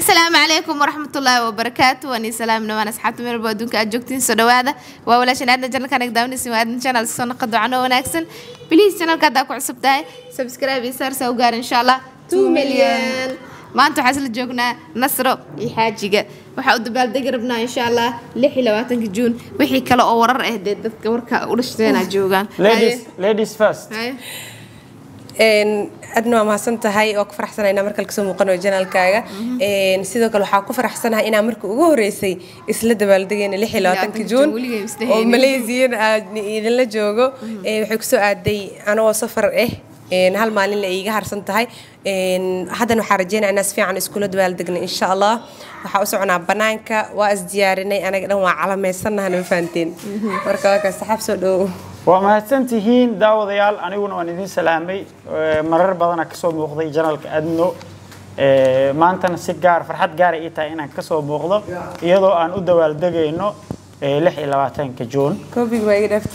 السلام عليكم ورحمة الله وبركاته واني سلام نوان أصحابتي من البودونك أجوكتين سودوادا وولا شنادنا جنة كانك داوني سوادنا شانل سونا قدو عنو وناكسن بليز شانل كاداكو عصبتاي سبسكرايب يسار سوغار إن شاء الله 2 مليون ما أنتو حاسل جوكنا نصرو يحاجيقا waxaa u dabaaldegarbnaa insha Allah 26 June wixii kale oo warar ah dadka warka u dhashteena joogan ladies first adna ma santahay oo ku faraxsanayna markale ka soo muuqano janaalkaaga sidoo kale waxa ku faraxsanahay inaan markii ugu horeysay isla dabaaldegayna 26 June oo Malaysia idin la joogo waxay ku soo aaday anoo safar hal maalin la iiga harsan tahay haddana waxaan rajeynayaa inaan si fiican isku dabaaldegno insha Allah waxa u soconaa banaanka waa is diyaarinay anaga dhan waa calameysanahay ma fahanteen marka waa ka saxab soo dhow waa mahadsantihiin daawadayaal aniguna waan idin salaamay marar badan ka soo muuqday janaalka adno maantana si gaar farxad gaar ay tahay inaan ka soo muuqdo iyadoo aan u dabaaldegayno 26 June koobi way dhafti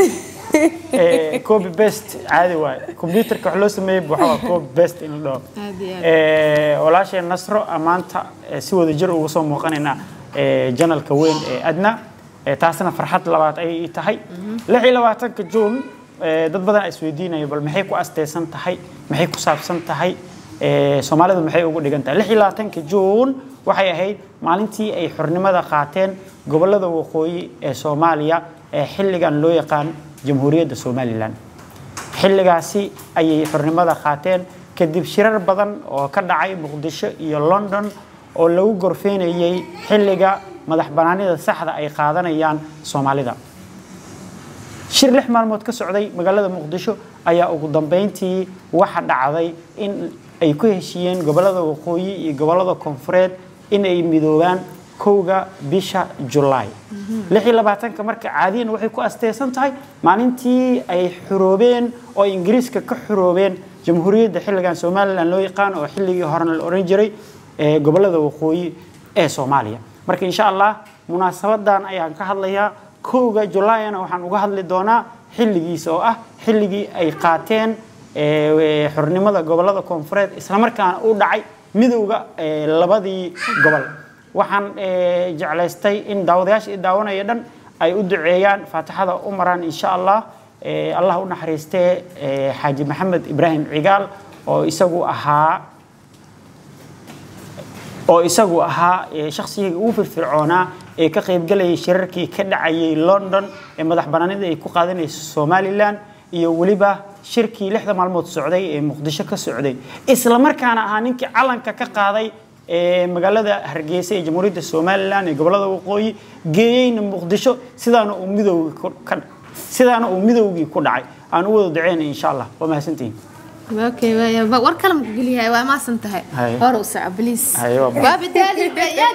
copy paste عادي واي كمبيوتر كحلو سمي بوحوا copy paste إنه ده ولا شيء نصره أمانته سوى ذجر وصوم مقننا جنال كوين أدنى تحسنا فرحات لوات أي تحي لحي لواتك جون ضد بدن السويدين يبل محيكو أستيسن تحي محيكو سابسن تحي سومالي ضد محيكو دقنتا لحي لواتك جون وحي هي مالنتي أي حرنمة قاتين قبل ذا وقوي سوماليا حلقان لو يقان جمهورية سوماليلاند xilligaasi ayay xornimada qaateen kadib shirar badan oo ka dhacay Muqdisho iyo London oo lagu gorfeynayay xilliga madax banaanida saxda ay qaadanayaan Soomaalida shir 6 maalmood ka socday magaalada Muqdisho ayaa ugu dambeyntii waxa dhacday in ay ku heshiiyeen gobolada waqooyi iyo gobolada koonfureed in ay midoobaan kowga bisha July 26 marka caadiyan waxay ku asteesan tahay maalintii ay xuroobeen oo Ingiriiska ka xuroobeen jamhuuriyadda xilligan Soomaaliland loo yaqaan oo xilligii horena la oran jiray gobolada waqooyi ee Soomaaliya marka insha Allah munaasabadan ayaan ka hadlayaa kowga July-na waxaan uga hadli doonaa xilligiisa oo ah xilligii ay qaateen xornimada gobolada koonfureed isla markaana uu dhacay midowga labadii gobol waxaan jeclaystay in daawadayaasha daawanaya dhan ay u duceeyaan faatixada u maraan insha Allah Allah u naxariistay Xaaji Maxamed Ibrahim Cigaal oo isagu ahaa shakhsiga ugu firfircoona ee ka qayb galay shirarkii ka dhacayay London ee madax banaanida ay ku qaadanayso Somaliland iyo waliba shirkii 6 maalmood socday ee Muqdisho ka socday isla markaana ahaa ninkii calanka ka qaaday magaalada Hargeysa ee Jamhuuriyadda Soomaaliland ee gobolada waqooyi geeyayna Muqdisho sidaana uu midowgii ku dhacay aan u wada duceynay insha Allah waa mahadsantiin اوكي war kale ma geliyahay waa ma santahay hor u saac please waa bidali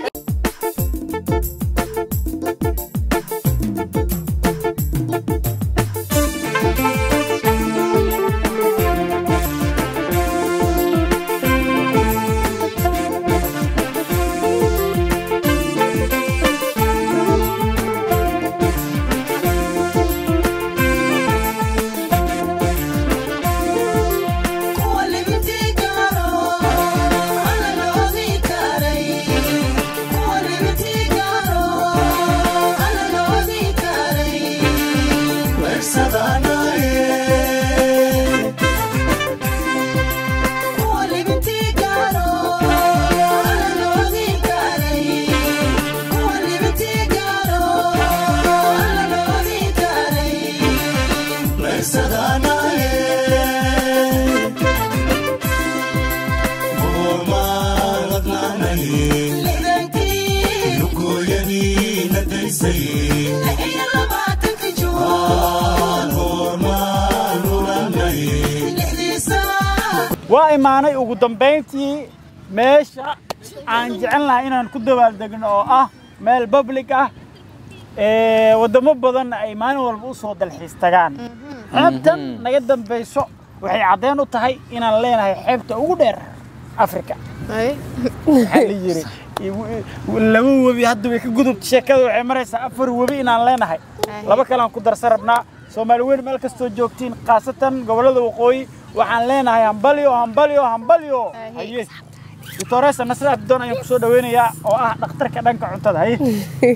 waa imaanay ugu dambeyntii meesha aan jecelnahay inaan ku dabaaldegno oo ah meel public ah wadamo badan ay maalin walba u soo dalxiis tagaan xeebtan naga dambayso waxay cadeen u tahay inaan leenahay xeebta ugu dheer Afrika xalli yiri laba wabi hadda way ka gudubtay sheekada waxay maraysaa 4 wabi inaan leenahay laba kale aan ku darsan rabnaa Soomaaliyeed meel kasto joogtiin qaasatan gobolada waqooyi waxaan leenahay hambalyo haye دكتوريس نصر عبدون أيام كسود وينيا أو دكتور كذا كعنت هذا هي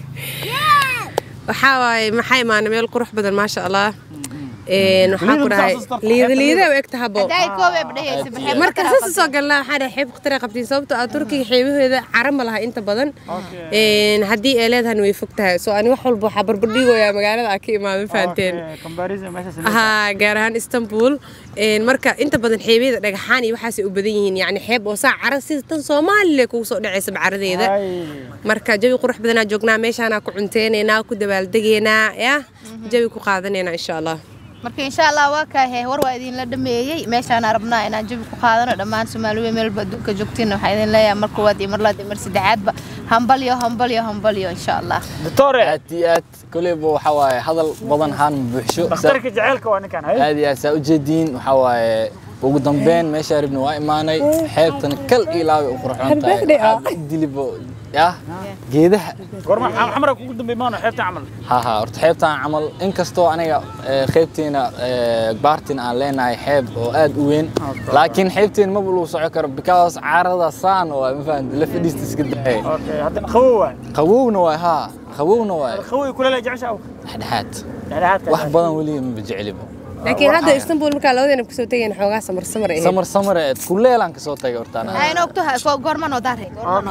وحاوي محي معنا ميل قروح بدل ما شاء الله waxaan ku dhahay liida u egta habo marka saas soo galnaa waxaan xeeb qatara qabtiin sababtoo ah Turkiga xeebaheeda carab ma laha inta badan hadii ay leedahay way fogtahay soo ani wax walba waxa barbardhigoya magaalada ka imaado faanteen gaar ahaan Istanbul marka inta badan xeebaheeda dhagaxaan iyo waxaas u badan yihiin yani xeeb oo saa carab sida tan Soomaaliya ku soo dhacaysa bacradeeda marka jawi qurux badan joognaa meeshaan ku cunteynayna ku dabaaldegeynaa jawi ku qaadanayna insha Allah marka insha Allah waa ka war waa idin la dhameeyay meeshaan arabnaa inaan jabi ku qaadano dhammaan Soomaaliya meel badka joogtiin waxa idin leeyahay marka waad mar laad mar saddexaadba hambalyo insha Allah doctor aad kuleba waxa waaye hadal badan haan buuxsho dhakhtarka jaceelka waa ninkan hay aad iyo saa u jeedin waxa waaye ugu dambeyn meesha rabna waa imaanay xeebtan kal ilaahay u qurxoontahay dilibo geedaha gorma xamra ku dambeey maano xeebta amal ha horta xeebta amal inkastoo aniga qeybteena baartin aan leenahay xeeb oo aad u weyn laakiin xeebteen ma bulu soo karo because caarada saan oo ma fahant la fadhiista iska daay okay hadda qawowna waay qawow kula la jeceshaa dhaxaad wax badan wali ma jecelibo لكن هذا اسطنبول marka labadana ku soo tageen xoogaa samar kuleelan ka soo tagay hortaan ay noqto goorman oo daaray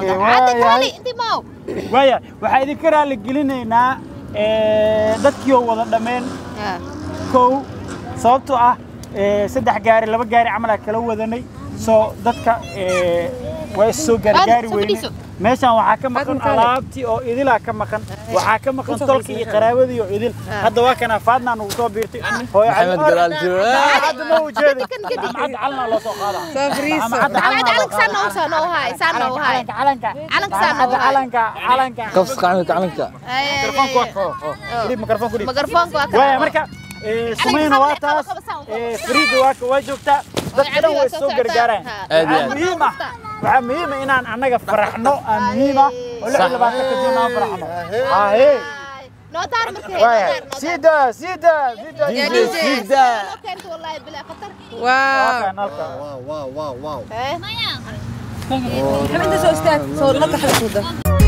waya waxa idin ka raali gelinaynaa dadkii oo wada dhameen kow sababtoo ah saddex gaari laba gaari camal kala wadanay soo dadka way soo gargaari weeyeen meeshan waxa ka maqan alaabtii oo idila ka maqan waxa ka maqan tolkii iyo qaraabadii oo idil hadda waa kana faadna uu soo biirtay hooyo Maxamed Galaal jooga hadda ma u jeedo maxad calna loo soo qaada maxad calanka calanka qofs calanka mikrofoonku waa marka سمين واتاس فريد واجوكتا dadka way soo gargaaraan muhiima inaan anaga faraxno muhiima oo la labaatan ka joona faraxno noo taar markay sida كانت والله بلا خطر واو محمد سو استاذ صور لك حلقه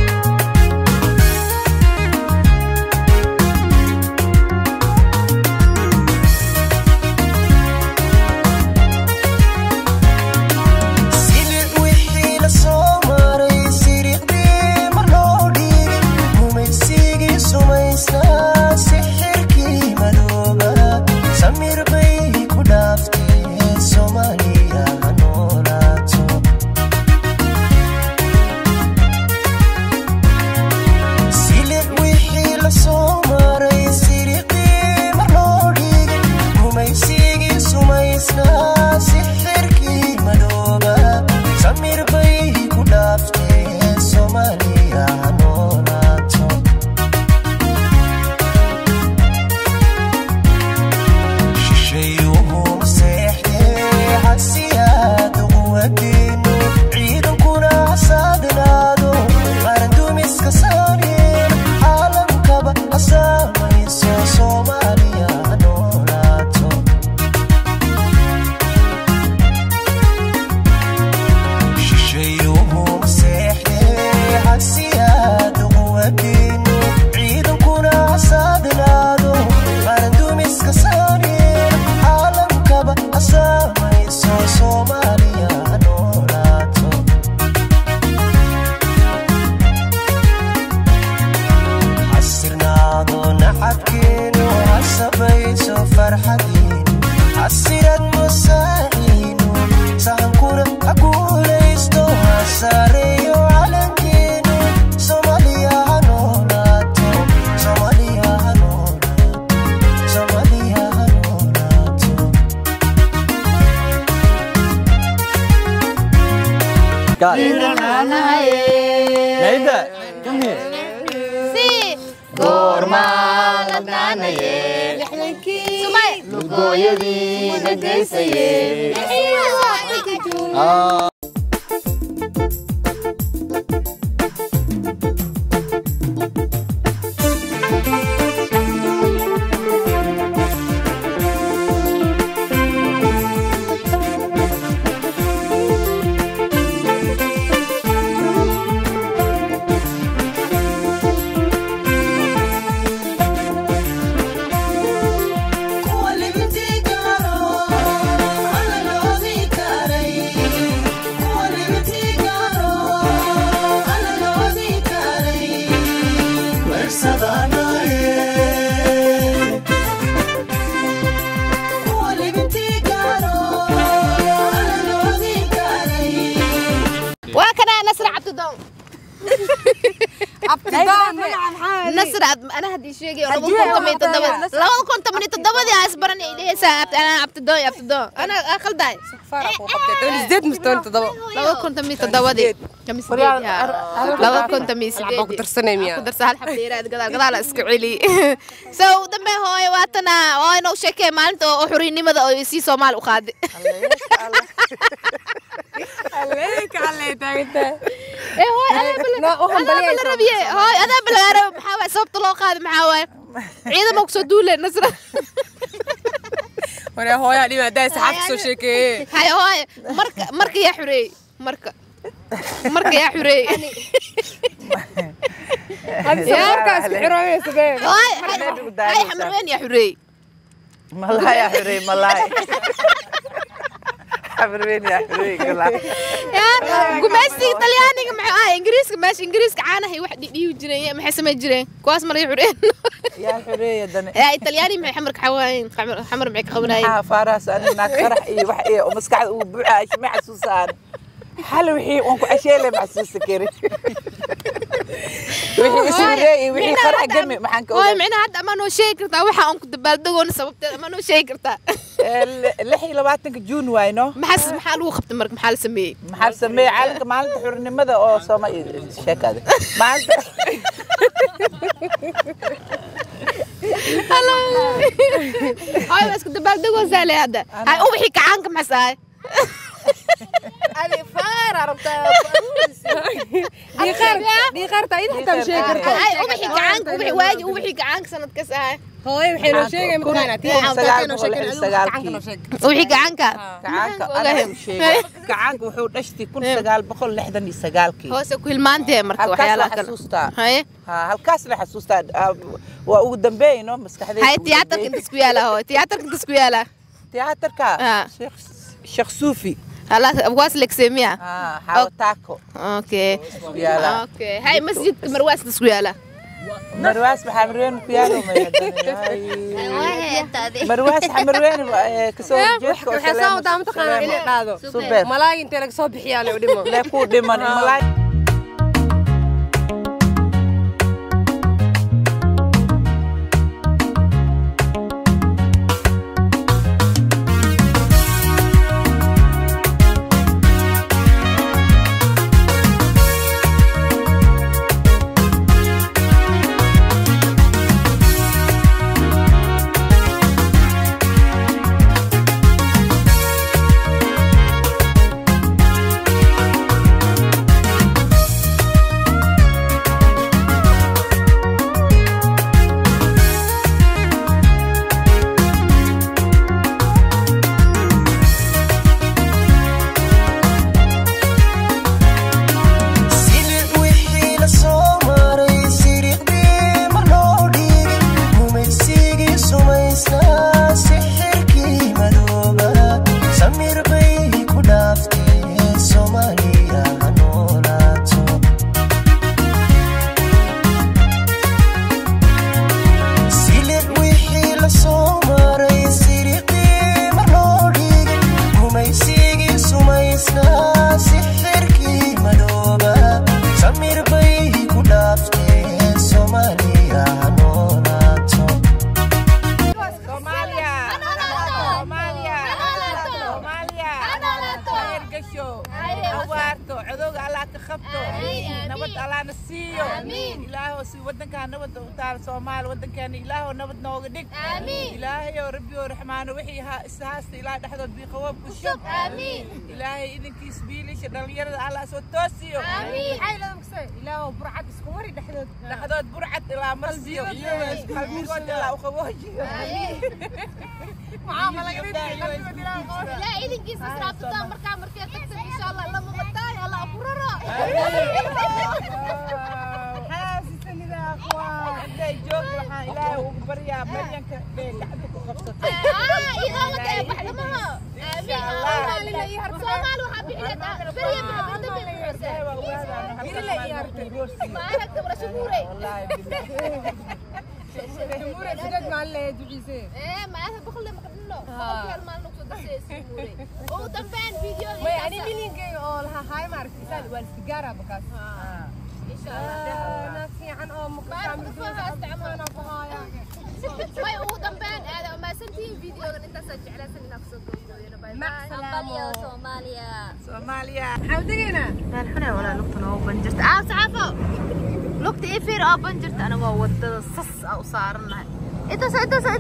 Naida, come here. Si, gormala danaye. Sumay, lugoyadi nagaysaye. نصر أنا هدي شيء لو كنت من تدبدي أسبرني إليه ساعات أنا عبتدوي أنا أخل داي ازداد مستوى تدبد لو كنت من تدبدي كم سديد لو كنت من سديد قدر سنة قدر سهل حبيرة قدر اسكعلي سو دمه هاي واتنا هاي نو شكل مالته حريني ماذا يسي سومال وخاد عليك تعبت إيه هاي أنا بالربيع هاي أنا بالعرب محاول صوت طلاق هذا محاول عيدا مقصود له نصر وانا هو يعني ما دايس حفص وشيكي هاي مرك يا حري مرك يا حري هذه مركز حرامي يا سباب هاي حمر وين يا حري ملاي يا حري ملاي حمر وين يا حري يا قماشي طلياني مع انجليزي ماشي انجليزي عانه هي واحد ديو جرين ما حسمه جرين كواس مر يحرين يا حري يا دني يا ايطالياني مع حمرك حواين حمر معك قبناي ها فارس انا فرح اي wax ee oo maskaxda uu buuxay ma xasuusaan hal wixii aan ku casheelay ma xasuusta kari wixii isirey wixii qarax gami maxaan ka oo macna hadda ma noo sheegi kartaa waxa aan ku dabaaldagoon sababteeda ma noo sheegi kartaa 26 June wayno maxaa lagu qabtay marka maxaa la sameeyay caalamka maalinta xornimada oo Soomaaliya sheekada maalinta هاي بس كنت بالدقو زالي هذا هاي أوبحي كعانك مساي هذه فار عرفتها دي خير تعيد حتى مش هيك هاي أوبحي كعانك أوبحي واجي أوبحي كعانك سنة كساي هو حلو شيء مكانه أوبحي كعانك كعانك وحو دشتي كل سجال بقول لحدني سجالكي هو سكول ما أنت مركب وحياة هاي هالكاس اللي حسوستا وقدامبينه مسكحدي هاي تياتر كنت سكويالا هو تياتر كنت سكويالا تياتر كا شيخ صوفي هلا أبغاس لك سميها حاو تاكو أوكي هاي مسجد مرواس سكويالا مرواس بحمرين كيالو ما يدني مرواس حمرين كسور جيتك وحسام دام تقنا إلى هذا ملاي أنت لك صوب حياله ودمه لا كود دمه ملاي Somal wadankan ilaahu nabad nooga dhig ilaahay oo rabbi oo raxmaan wixii haasta ilaa dhaxdood bi qabob ku shub ilaahay idinkiis biilisha dhalinyarada alla soo toosiyo ilaahu burcad isku wari dhaxdood burcad ilaa marsiyo qalbigood ilaa u qaboojiyo معاملة لا إذن كيس رابطة مركا تكتب إن شاء الله لما بطاي الله أفررا حاسسني ذا أخوان عندي جوك لحان إلهي وبريا مريم كعدك وخبصتك إذا ما تأي بحد معها إن شاء الله لله يهرب سومال وحبي حلتا بريا من عبد الله مين اللي يهرب ما أهلك تبرا شموري والله بالله شموري سجد مع اللي يجوزي إيه ما أهلك بخلي مقدنه خلاص ما نقصد شموري أو تنفين فيديو ما يعني مين يجي أولها هاي مارك إنسان والسجارة بكاس إن شاء الله نفسي عن أمك بعرف فيها استعمالنا بهايا باي ودنبان هذا ما سنتين فيديو أنت سجل على سن نفسك مع سلامة صوماليا حاودينا الحين ولا لقطة أو بنجرت عافو لقطة إيه فير أو بنجرت أنا ما ود صص أو صارنا إتسا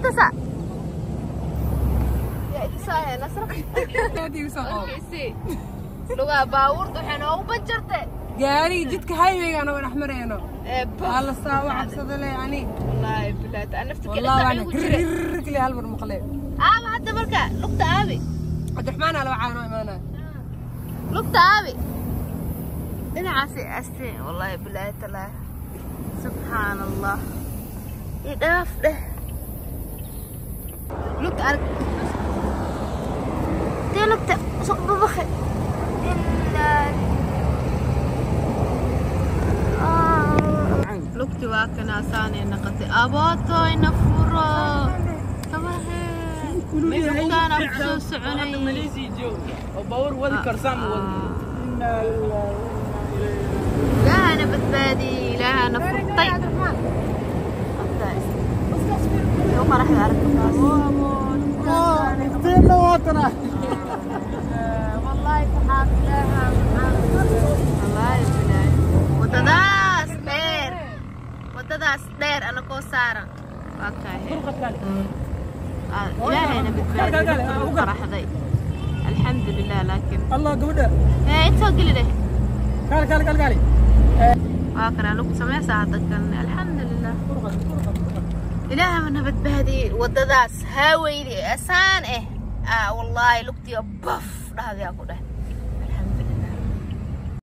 يا إتسا يا نصر هذه وصحاب كيسي لغة باور طحنا أو بنجرت قاري جدك هاي أنا وين أحمرينه على الساعة وعبصد لي يعني والله بلاد أنا افتكر والله أنا كرك لي هالمر مقلب ما حتى مركا لقطة أبي عبد الرحمن على وعانو إيمانا لقطة أبي أنا عاسي أستي والله بلاد الله سبحان الله يداف ده لقطة أرك دي لقطة صقب بخي لقطة واكنا ثاني نقطة أبوتو ينفرو تبرهي كان أبسوس عني ماليزي جو وباور وذكر سام لا أنا بتبادي لا أنا فرطي يوم راح يعرف والله تحاك لها والله بلاي ودداس دير أنا كوسارة إلهي أنا بتبادي فرح ذي الحمد لله لكن الله قبله أنت قولي لي قال واكنا لو سمي ساعتك الحمد لله إلهي من بتبهدي ودداس هاوي أسان والله لقتي بف هذا أقوله